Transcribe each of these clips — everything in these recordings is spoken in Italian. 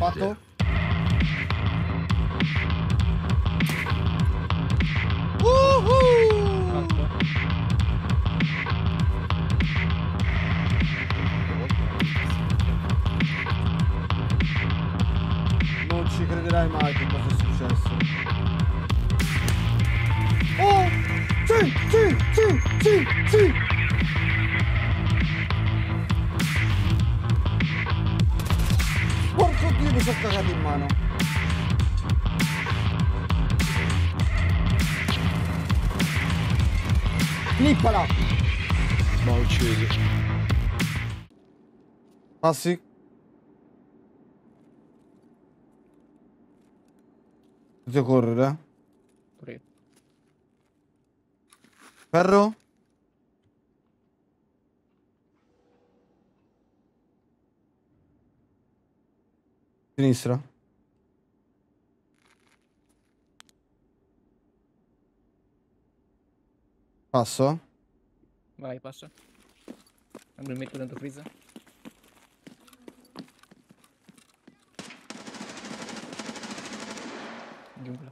Fatto? Non ci crederai mai che cosa è successo. Oh! Sì, sì, sì, sì, sì! Porco Dio, mi sono cagato in mano. Flippala! Ma ho ucciso. Passi? Devo correre. Pure. Ferro? Sinistra? Passo? Vai, passa. Mi metto dentro freezer. Giungla.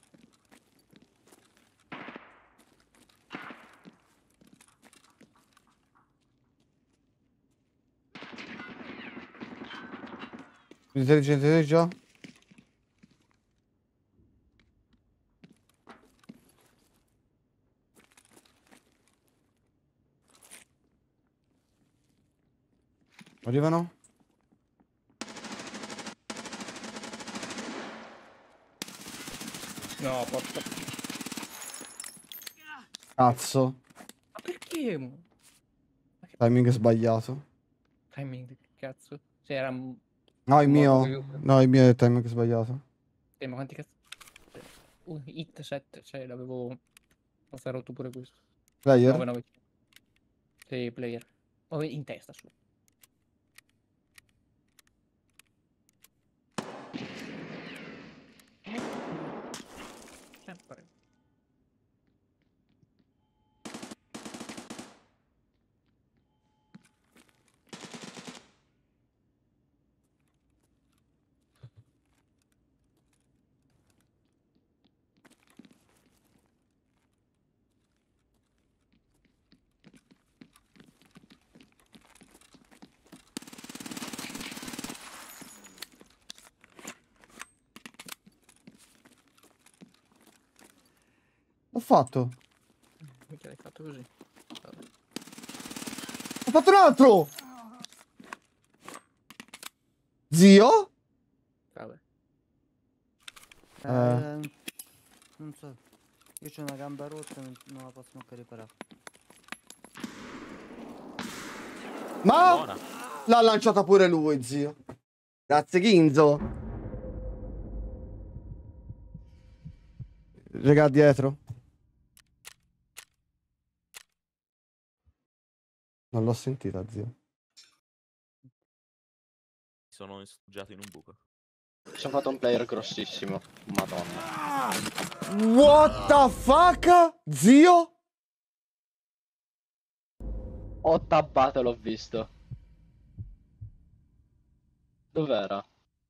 Intelligente già? Arrivano? No, porca. Cazzo. Ma perché? Mo? Timing sbagliato. Timing, che cazzo? Cioè, era... No, il mio. No, il mio è il timing sbagliato. Ma quanti cazzo? Hit 7, cioè l'avevo... Forse ha rotto pure questo. Player? 9-9. Sì, player. Oh, in testa su. Sempre. L'ho fatto. Mica l'hai fatto così. Vabbè. Ho fatto un altro! Zio? Vabbè. Non so. Io c'ho una gamba rotta e non la posso manco riparare. Ma Buona. l'ha lanciata pure lui, zio. Grazie, Ginzo. Regà dietro. Non l'ho sentita, zio. Sono instugiato in un buco. Mi sono fatto un player grossissimo. Madonna. What the fuck? Zio? Ho tabbato e l'ho visto. Dov'era?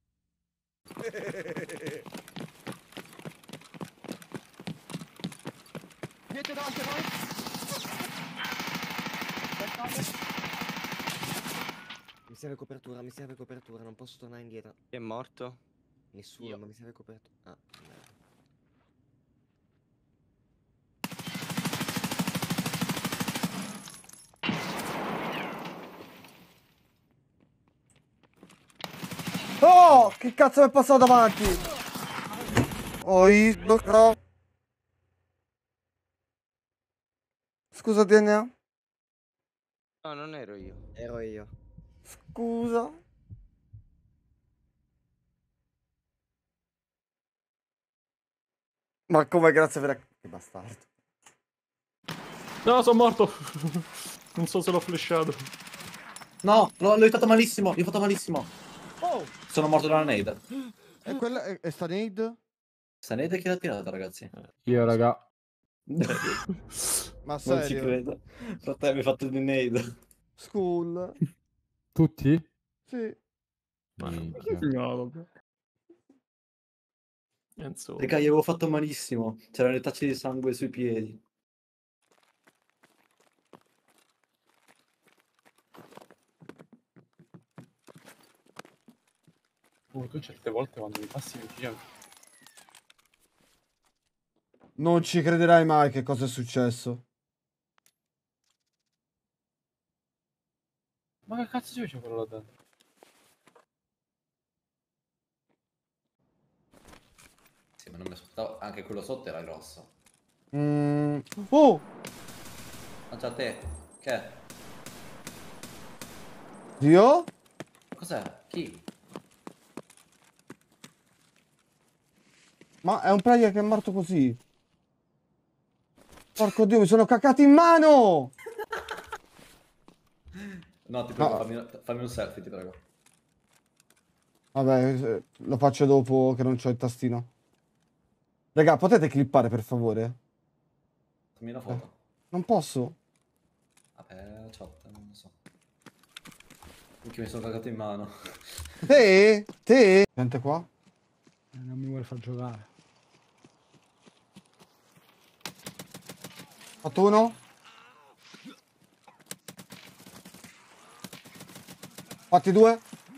Niente davanti a noi. Mi serve copertura, non posso tornare indietro. Chi è morto? Nessuno, Io. ma mi serve copertura. Ah, merda. Oh, che cazzo mi è passato davanti? Oh, no. Scusa, DNA. No, non ero io. Ero io. Scusa. Ma come, grazie per... Che bastardo. No, sono morto. Non so se l'ho flashato. No, l'ho aiutato malissimo. Gli ho fatto malissimo. Oh! Sono morto dalla nade. E quella è sta nade? Sta nade chi l'ha tirata, ragazzi? Io, raga. Ma Non ci serio? credo. Fratello, mi hai fatto di nade. School. Tutti? Sì. Minchia. No, vabbè. Insomma. Raga, gli avevo fatto malissimo. C'erano le tacce di sangue sui piedi. Tu certe volte quando mi passi vicino. Non ci crederai mai che cosa è successo. Ma che cazzo c'è quello là dentro? Sì, ma non mi aspettavo. Anche quello sotto era grosso. Oh! Lancia a te. Che è? Dio? Cos'è? Chi? Ma è un player che è morto così. Porco Dio, mi sono cacato in mano! No, ti prego, No. fammi un selfie, ti prego. Vabbè, lo faccio dopo che non c'ho il tastino. Raga, potete clippare per favore? Fammi una foto. Non posso. Vabbè, chat, non lo so. Minchia, mi sono cagato in mano. Te? Te? Gente qua? Non mi vuole far giocare. Fatto uno? Fatti due?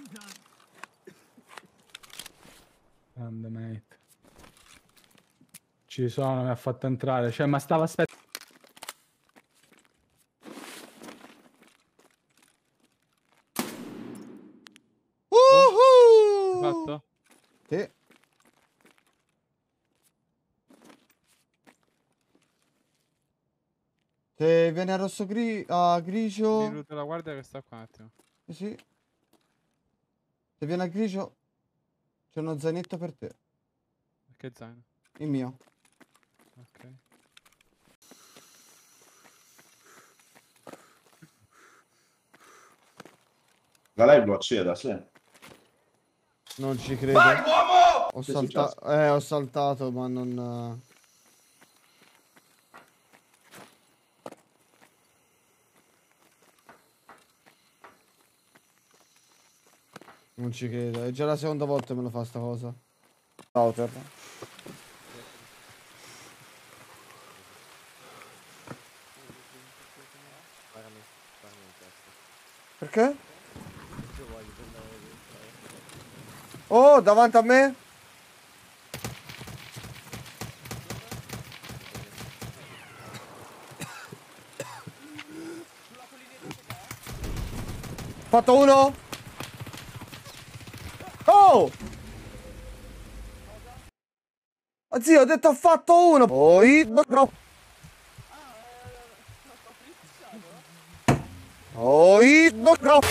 Grande mate. Ci sono, mi ha fatto entrare. Cioè, ma stava aspettando. Fatto? Sì. Se viene a rosso a grigio. Minuto la guardia che sta qua un attimo. Sì. Se viene a grigio c'è uno zainetto per te. Che zaino? Il mio. Ok. La live l'ho accesa, sì. Non ci credo. Vai, uomo! Ho Che è saltato. Ho saltato, ma non. Non ci credo. È già la seconda volta che me lo fa sta cosa. Router. Perché? Oh, davanti a me? Fatto uno? Oh! Ah, zio, ho detto ho fatto uno! Poi... no. Poi... no.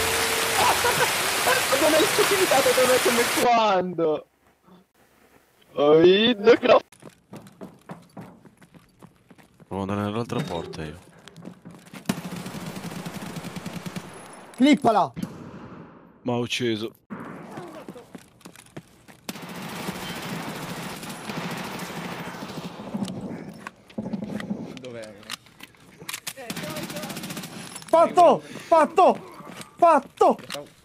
Non hai specificato dove come quando. Oi, no. Provo ad andare nell'altra porta io. Clippala! Ma ho ucciso. Dov'è? Fatto! Fatto! Fatto!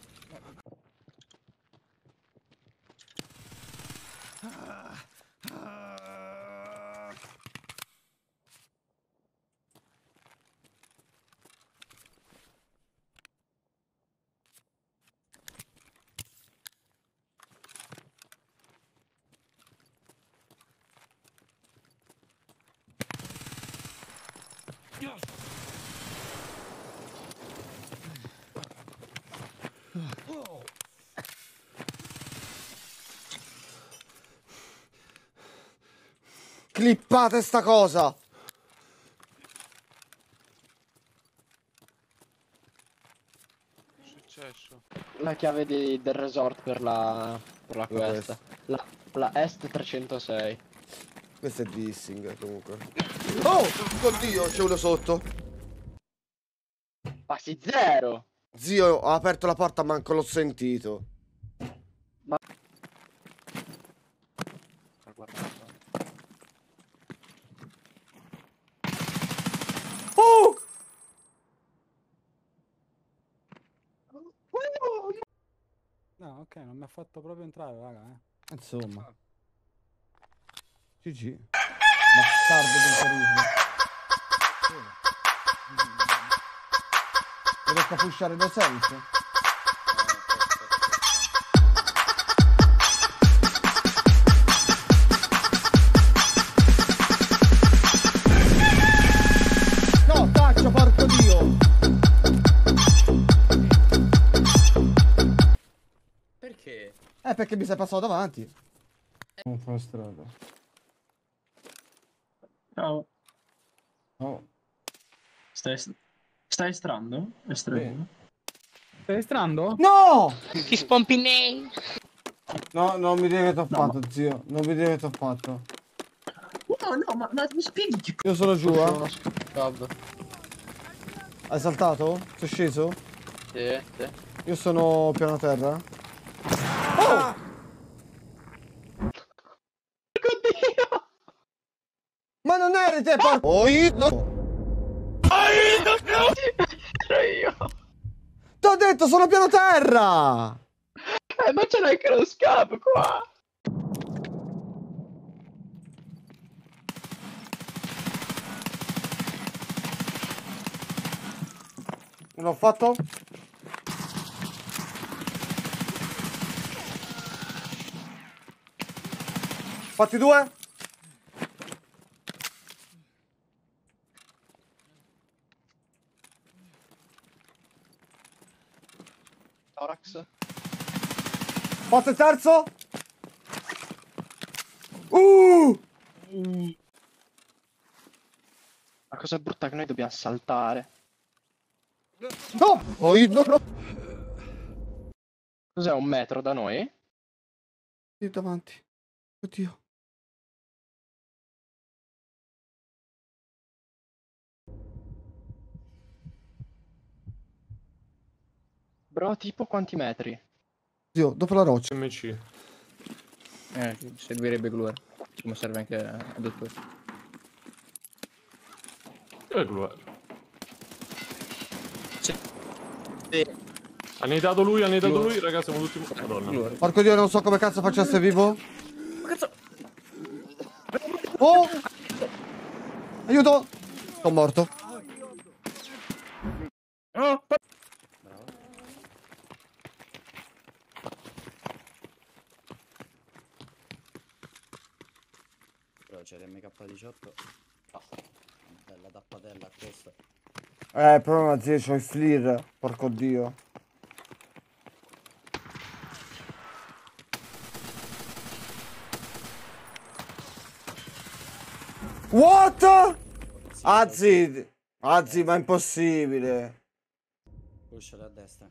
Clippate sta cosa! La chiave del resort per la quest. La Est 306. Questo è dissing comunque. Oh! Oddio, c'è uno sotto. Passi zero. Zio, ha aperto la porta, manco l'ho sentito. Oh! No, ok, non mi ha fatto proprio entrare, raga, Insomma. GG. Bastardo del terrorismo. Devo capucciare da senso. No, taccio, porco dio! Perché? Perché mi sei passato davanti. Non fa strada. Ciao. No. Stai estrando? Estremo? Stai estrando? No! Chi spompinei? No, non mi dire che t'ho fatto, zio. Non mi dire che t'ho fatto. No, ma mi spieghi che... Io sono giù, Sono scappato. Hai saltato? Sei sceso? Sì, sì. Io sono piano terra. Oh! Oddio! Ma non eri te, porco! No! Ero io. T'ho detto, sono piano terra! Ma c'è anche lo scavo qua. Non l'ho fatto? Fatti due? Thorax. Fatto il terzo? La cosa brutta è che noi dobbiamo saltare. No! No! Cos'è, 1 metro da noi? Lì davanti. Oddio. Bro, tipo quanti metri? Oddio, dopo la roccia. MC. Servirebbe Glue. Come serve anche a Dottor. Glue. Hanno dato lui, ragazzi, siamo tutti... Madonna. Porco dio, non so come cazzo faccio a essere vivo. Cazzo! Oh! Aiuto! Sono morto. Oh, Però c'è l'MK18. Bella tappatella a questo. Però zio, c'ho il FLIR. Porco dio. What? Azzi, ma è impossibile. Pushalo a destra.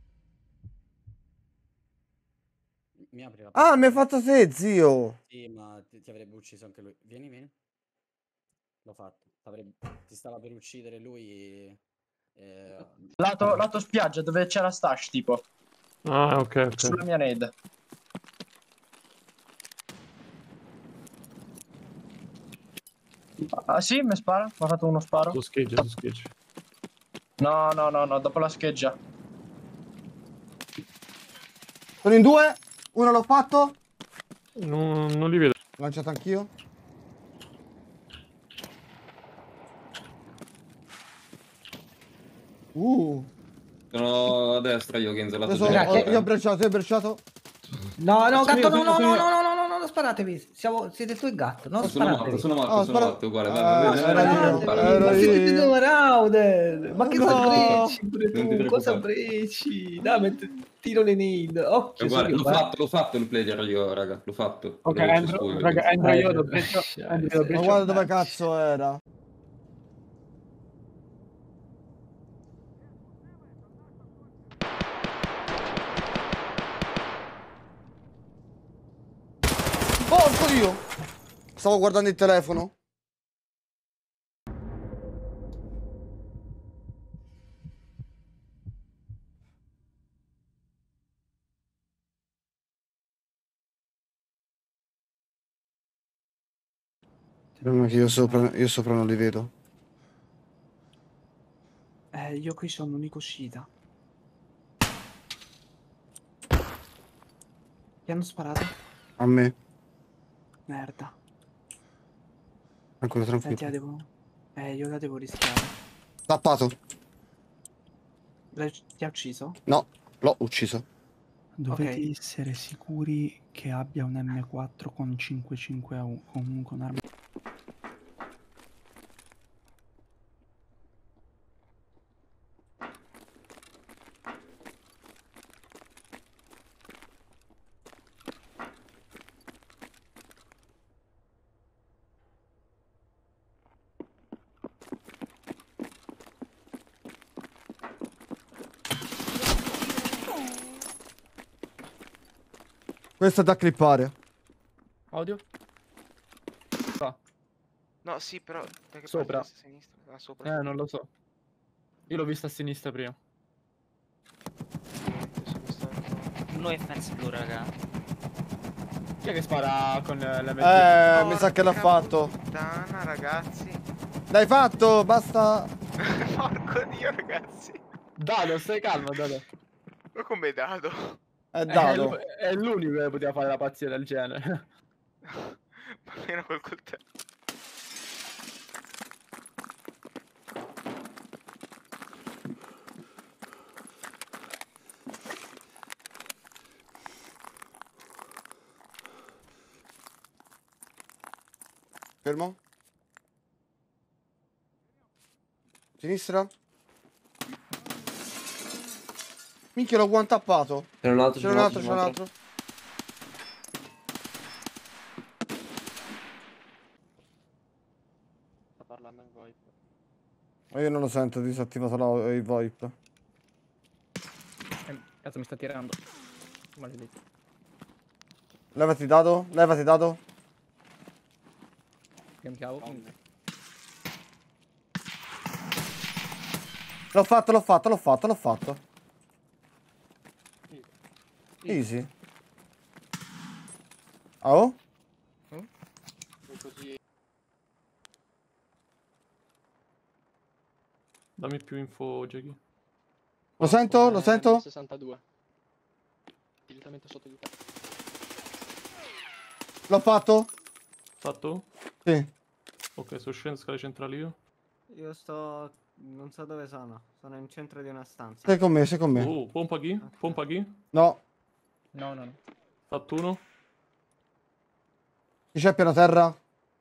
Mi apri la Ah, mi hai fatto te, zio. Sì, ma ti avrebbe ucciso anche lui. Vieni. L'ho fatto. Ti stava per uccidere lui. Lato spiaggia, dove c'è la stash, tipo. Ah, ok. Sulla mia nade. Ah, sì, mi spara. Mi ha fatto uno sparo. Su scheggia. No, dopo la scheggia. Sono in due. Uno l'ho fatto. Non li vedo. L'ho lanciato anch'io. Sono a destra io, Kenzo, lato Io ho brecciato. No, gatto, no, non sparatevi. Siete tu e il gatto, non sparatevi. Sono morto, uguale. Ero io. Siete due Rauder. Ma che No. cosa breci? Dai, tiro le nade. Occhio, Guarda, l'ho fatto il player io, raga. L'ho fatto. Ok, Andrew, io l'ho detto. Ma guarda dove cazzo era. Porco dio! Stavo guardando il telefono. Io sopra non li vedo. Io qui sono un'unica uscita. Chi hanno sparato? A me. Merda. Ancora Ti tranquillo. devo... io la devo rischiare. Tappato. Ti ha ucciso? No, l'ho ucciso. Dovete essere sicuri che abbia un M4 con 5.5 con arma. Questo è da clippare. Audio? No, sì, però... Perché Sopra. a sinistra? Ah, sopra. Non lo so. Io l'ho visto a sinistra prima. Noi è fence blu, raga. Chi è che spara con l'MG? Mi sa che l'ha fatto. Puttana, ragazzi. L'hai fatto, basta. Porco dio, ragazzi. Dado, stai calmo, Dado. Ma come dado? È dato. È l'unico che poteva fare la pazzia del genere. Ma almeno col coltello. Fermo. Sinistra. Minchia, l'ho one-tappato. C'è un altro, C'è un altro. Sta parlando in VoIP. Ma io non lo sento, disattivato il VoIP. Cazzo, mi sta tirando. Maledetto. Levati dado, levati dado. Campiavo. L'ho fatto. Easy. Oh? Così. Dammi più info, Jackie. Lo sento? 62. Direttamente sotto di te. L'ho fatto? Fatto? Sì. Ok, sto scendendo scale centrali io. Io sto... non so dove sono. Sono in centro di una stanza. Sei con me. Oh, pompa chi? Pompa chi? No. No. Fatto uno. Chi c'è piano terra?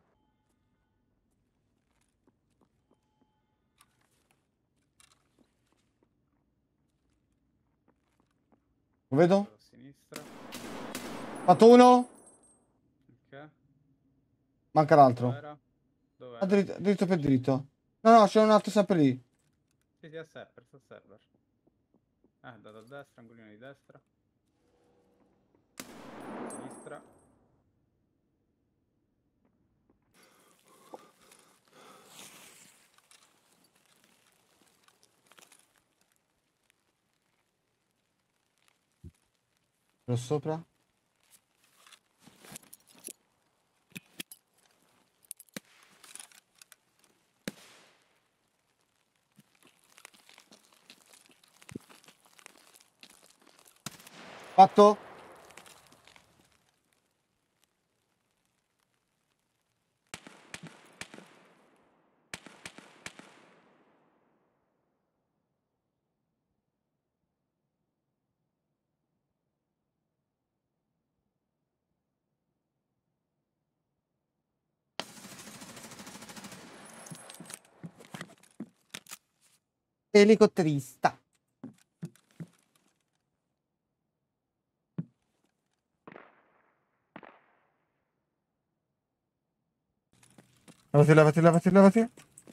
Lo vedo? Sinistra. Fatto uno? Ok. Manca l'altro. Dov'era? Ah, dritto per dritto. No, c'è un altro sempre lì. Sì, a server, dato a destra, angolino di destra. Sinistra. Lo sopra. Fatto. Elicotterista. Levati.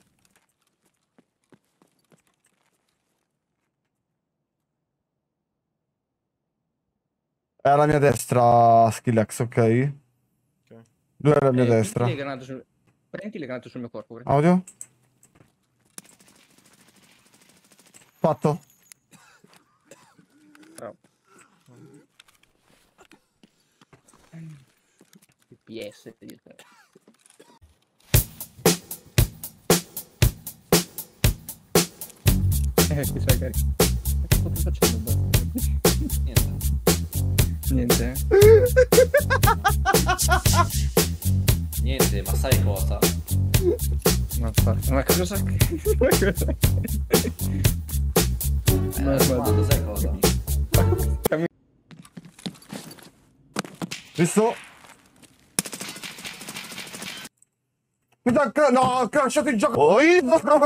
È alla mia destra, Skillex, ok? Lui è alla mia destra. Prendi le granate sul mio corpo. Audio? Fatto. Bravo. PS di te. Che sai carico. Che sto facendo? Niente. Niente, ma sai cosa? Ma cosa che... Sai cosa? Visto? No, ho crashato il gioco. Oi, no.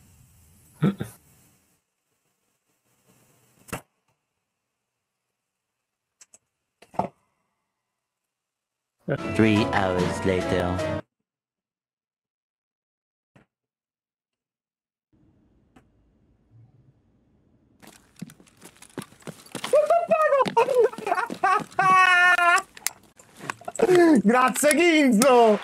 3 hours later. Grazie Ginzo!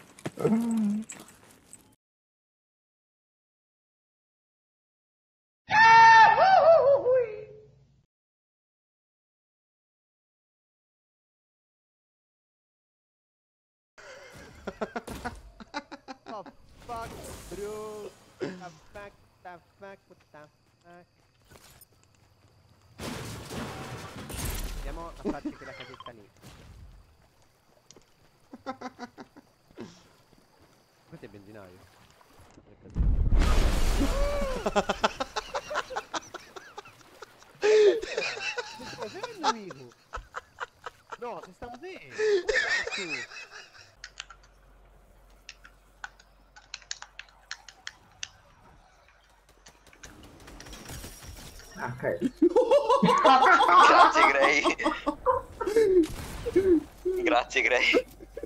Oh fuck bro. The fuck. Andiamo a farci quella casetta lì. Questo è il benzinaio. Cos'è il nemico? No, se stavo te. Ok. Grazie Gray. Grazie Gray.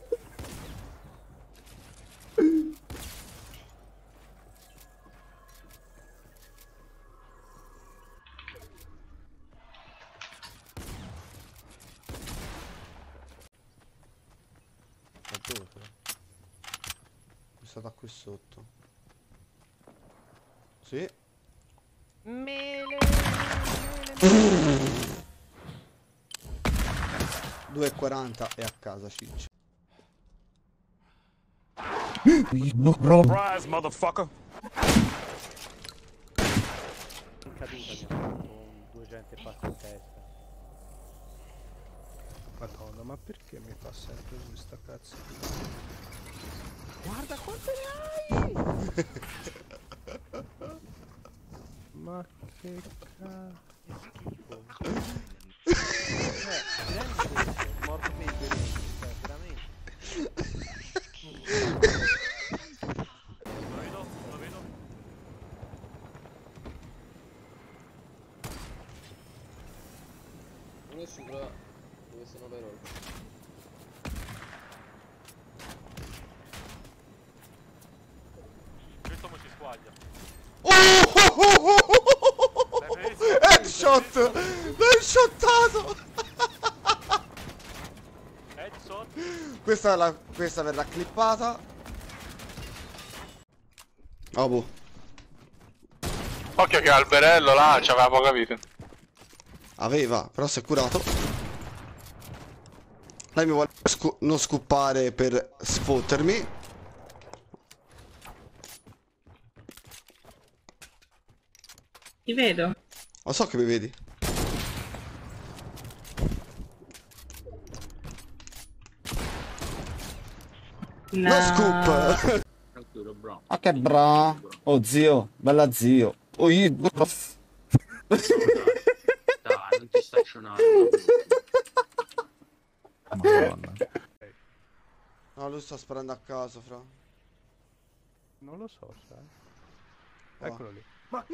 È stato qui sotto. Sì. 2,40 e a casa Ciccio. Surprise, motherfucker! Caduta con 200 e passa in testa. Madonna, ma perché mi fa sempre questa cazzo di... Guarda quante ne hai! Ma che cazzo... morto per i veramente. Lo vedo. Non è sicuro dove sono le robe. Questo mo si squaglia. Headshot! L'hai shottato! Headshot. Questa verrà clippata. Oh boh. Occhio che alberello là, ci avevamo capito. Aveva, però si è curato. Lei mi vuole non scoopare per sfottermi. Ti vedo. Lo so che mi vedi. No. No scoop. Ma che bra. Oh zio, bella zio. Oh io. Dai, non ti stazionare. Madonna. No, lui sta sparando a caso, fra. Non lo so, sai. Oh. Eccolo lì. Ma...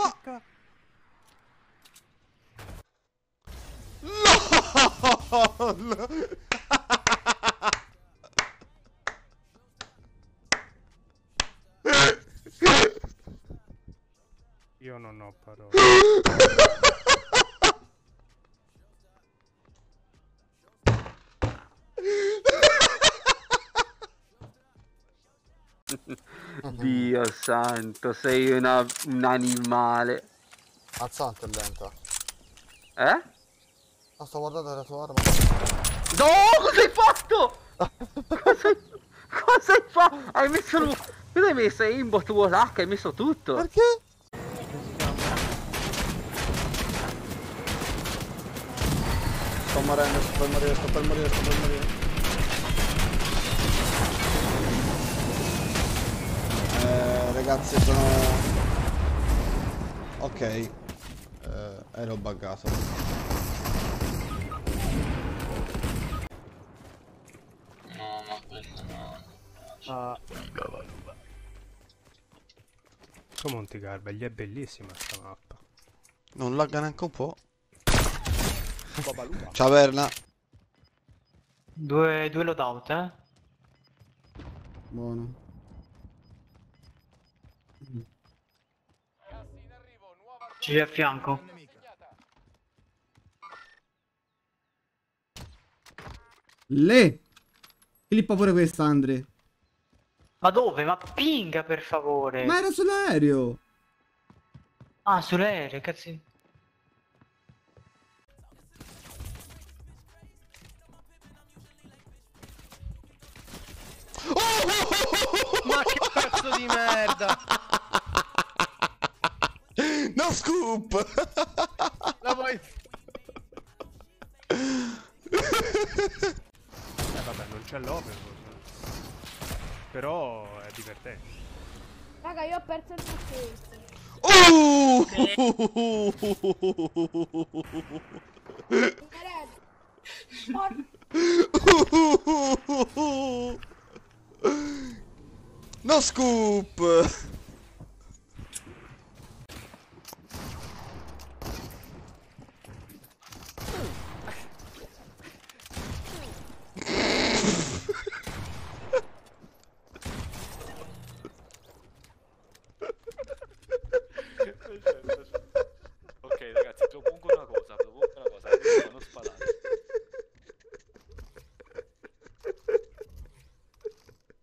LOL! Io non ho parole. Dio santo, sei un animale. Azzante è lenta. Eh? No, sto guardando la tua arma. No, cosa hai fatto? Cosa hai fatto? Hai messo lo... Cosa hai messo? Aimbot, Warhack, hai messo tutto. Perché? Sto morendo, sto per morire, sto per morire, sto per morire. Ragazzi, sono... Ok. Ero buggato. No, ma questo no. Come Monti Garbagli, è bellissima sta mappa. Non lagga neanche un po'. Ciao Verna. Due loadout, Buono. Ci a fianco. Filippa pure questa, Andre. Ma dove? Ma pinga per favore. Ma era sull'aereo. Ah, sull'aereo, cazzo. Ma che pezzo di merda! No scoop! La vuoi... Vabbè, non c'è l'overload. Però è divertente. Raga, io ho perso il pacchetto. No scoop!